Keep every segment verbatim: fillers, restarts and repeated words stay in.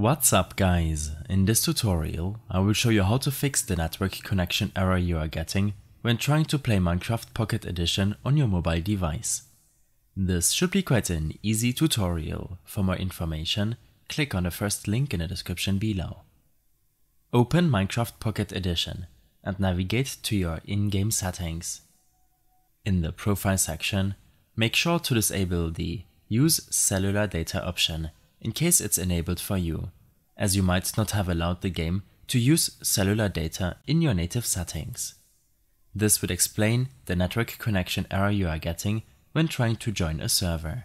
What's up guys, in this tutorial I will show you how to fix the network connection error you are getting when trying to play Minecraft Pocket Edition on your mobile device. This should be quite an easy tutorial. For more information, click on the first link in the description below. Open Minecraft Pocket Edition and navigate to your in-game settings. In the profile section, make sure to disable the Use Cellular Data option in case it's enabled for you, as you might not have allowed the game to use cellular data in your native settings. This would explain the network connection error you are getting when trying to join a server.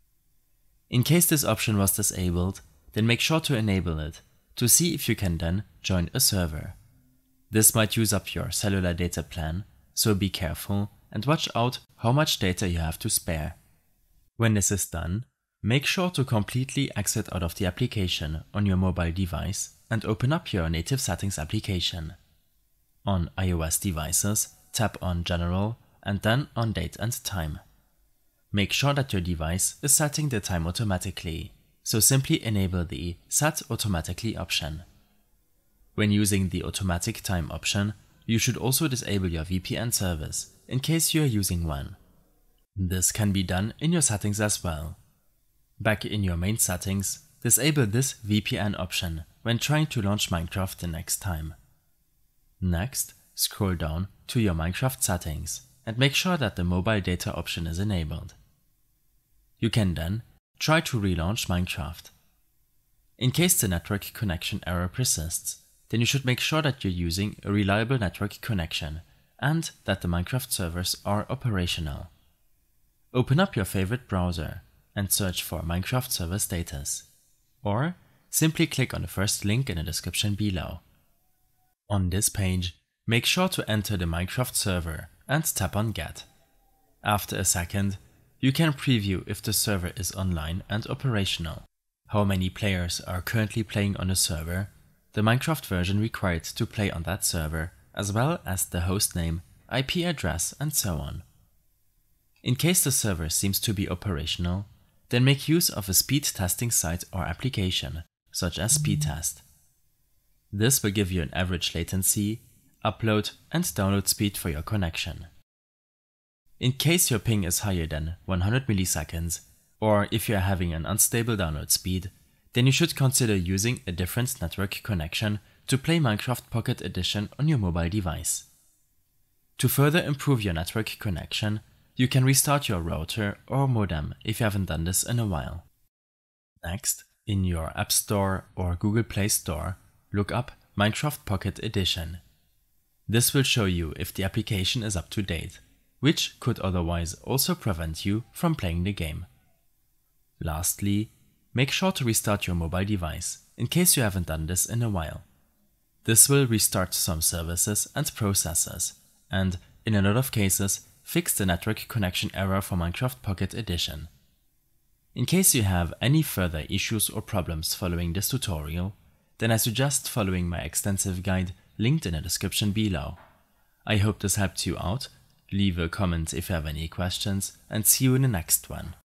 In case this option was disabled, then make sure to enable it to see if you can then join a server. This might use up your cellular data plan, so be careful and watch out how much data you have to spare. When this is done, make sure to completely exit out of the application on your mobile device and open up your native settings application. On iOS devices, tap on General and then on Date and Time. Make sure that your device is setting the time automatically, so simply enable the Set Automatically option. When using the Automatic Time option, you should also disable your V P N service in case you are using one. This can be done in your settings as well. Back in your main settings, disable this V P N option when trying to launch Minecraft the next time. Next, scroll down to your Minecraft settings and make sure that the mobile data option is enabled. You can then try to relaunch Minecraft. In case the network connection error persists, then you should make sure that you're using a reliable network connection and that the Minecraft servers are operational. Open up your favorite browser and search for Minecraft server status, or simply click on the first link in the description below. On this page, make sure to enter the Minecraft server and tap on Get. After a second, you can preview if the server is online and operational, how many players are currently playing on the server, the Minecraft version required to play on that server, as well as the hostname, I P address and so on. In case the server seems to be operational, then make use of a speed testing site or application, such as Speedtest. This will give you an average latency, upload and download speed for your connection. In case your ping is higher than one hundred milliseconds, or if you are having an unstable download speed, then you should consider using a different network connection to play Minecraft Pocket Edition on your mobile device. To further improve your network connection, you can restart your router or modem if you haven't done this in a while. Next, in your App Store or Google Play Store, look up Minecraft Pocket Edition. This will show you if the application is up to date, which could otherwise also prevent you from playing the game. Lastly, make sure to restart your mobile device in case you haven't done this in a while. This will restart some services and processes, and in a lot of cases, fix the network connection error for Minecraft Pocket Edition. In case you have any further issues or problems following this tutorial, then I suggest following my extensive guide linked in the description below. I hope this helped you out. Leave a comment if you have any questions and see you in the next one.